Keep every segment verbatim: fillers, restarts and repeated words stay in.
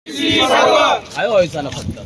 आयो व्हायचा ना फक्त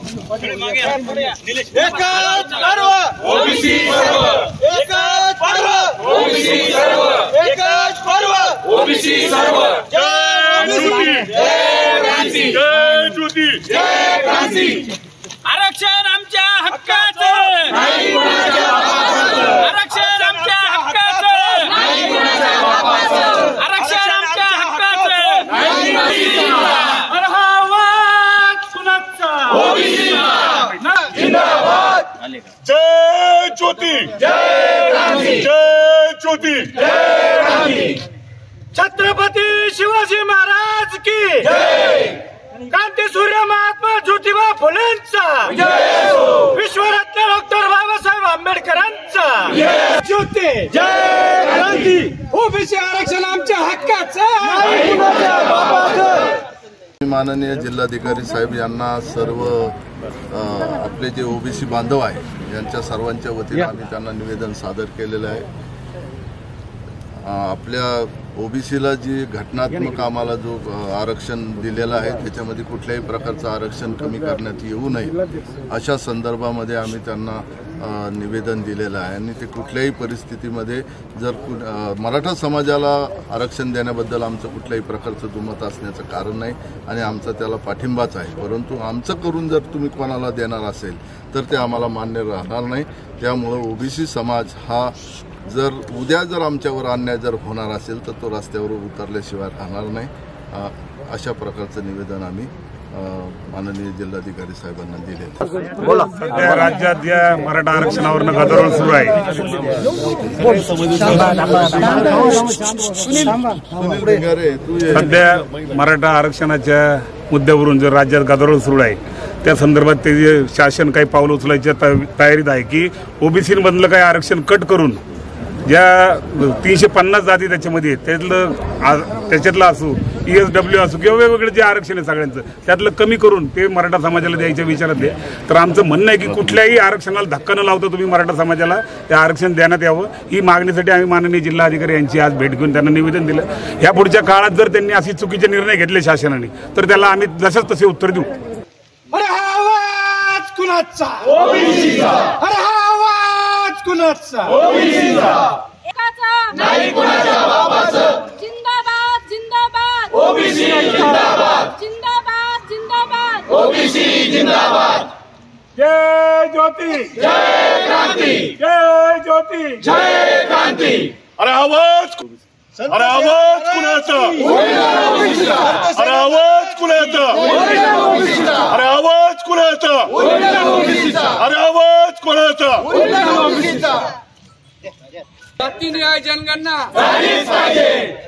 एकच पर्व ओबीसी सर्व एकच पर्व ओबीसी सर्व एकच पर्व ओबीसी सर्व जय ज्योती जय क्रांती जय ज्योती जय क्रांती। आरक्षण आमच्या हक्काचं नाही कुणाच्या बापाचं आरक्षण आमच्या हक्काचं नाही कुणाच्या बापाचं आरक्षण आमच्या हक्काचं नाही कुणाचा अरे हा आवाज कुणाचा ओबीसी जिंदाबाद जय ज्योती जय क्रांती जय ज्योती जय क्रांती। छत्रपती शिवाजी महाराज की जय क्रांती सूर्य महात्मा ज्योतिबा फुलेंचा जय हो विश्वरत्न डॉक्टर बाबासाहेब आंबेडकरांचा जय ज्योती जय क्रांती ओबीसी आरक्षण आमच्या हक्काचं नाही कुणाच्या बापाचं। माननीय जिल्हाधिकारी साहेब यांना सर्व आपले जे ओबीसी बांधव आहे यांच्या सर्वांच्या वतीने आम्ही त्यांना निवेदन सादर केलेलं आहे। आपल्या ओबीसीला जी घटनात्मक आम्हाला जो आरक्षण दिलेलं आहे त्याच्यामध्ये कुठल्याही प्रकारचं आरक्षण कमी करण्यात येऊ नये अशा संदर्भामध्ये आम्ही त्यांना निवेदन दिलेलं आहे आणि ते कुठल्याही परिस्थितीमध्ये जर मराठा समाजाला आरक्षण देण्याबद्दल आमचं कुठल्याही प्रकारचं दुमत असण्याचं कारण नाही आणि आमचा त्याला पाठिंबाच आहे, परंतु आमचं करून जर तुम्ही कोणाला देणार असेल तर ते आम्हाला मान्य राहणार नाही। त्यामुळं ओबीसी समाज हा जर उद्या जर आमच्यावर अन्याय जर होणार असेल तर तो रस्त्यावर उतरल्याशिवाय राहणार नाही। अशा प्रकारचं निवेदन आम्ही माननीय जिल्हाधिकारी साहेबांना दिले। बोला सध्या राज्यात या मराठा आरक्षणावर गदारोळ सुरू आहे। सध्या मराठा आरक्षणाच्या मुद्द्यावरून जर राज्यात गदारोळ सुरू आहे त्या संदर्भात ते जे शासन काही पावलं उचलायच्या तयारीत आहे की ओबीसी मधलं काही आरक्षण कट करून ज्या तीनशे पन्नास जाती त्याच्यामध्ये त्यातलं त्याच्यातलं असू ई एस डब्ल्यू असू किंवा वेगवेगळे जे आरक्षण आहे सगळ्यांचं त्यातलं कमी करून ते मराठा समाजाला द्यायच्या विचारात आहे। तर आमचं म्हणणं आहे की कुठल्याही आरक्षणाला धक्का न लावता तुम्ही मराठा समाजाला ते आरक्षण देण्यात यावं ही मागणीसाठी आम्ही माननीय जिल्हाधिकारी यांची आज भेट घेऊन त्यांना निवेदन दिलं। ह्या पुढच्या काळात जर त्यांनी अशी चुकीचे निर्णय घेतले शासनाने तर त्याला आम्ही जसंच तसे उत्तर देऊ। अरे हा आवाज कुणाचा ओबीसीचा अरे हा आवाज कुणाचा ओबीसीचा एकाचा नाही कुणाच्या बापाचं जिंदाबाद जिंदाबाद ओबीसी जिंदाबाद जिंदाबाद जिंदाबाद ओबीसी जिंदाबाद जय ज्योती जय क्रांती जय ज्योती जय क्रांती। अरे आवाज अरे आवाज कुणाचा अरे आवाज कुणाचा अरे आवाज कुणाचा अरे आवाज कुणाचा जाती न्याय जनगणना झालीच पाहिजे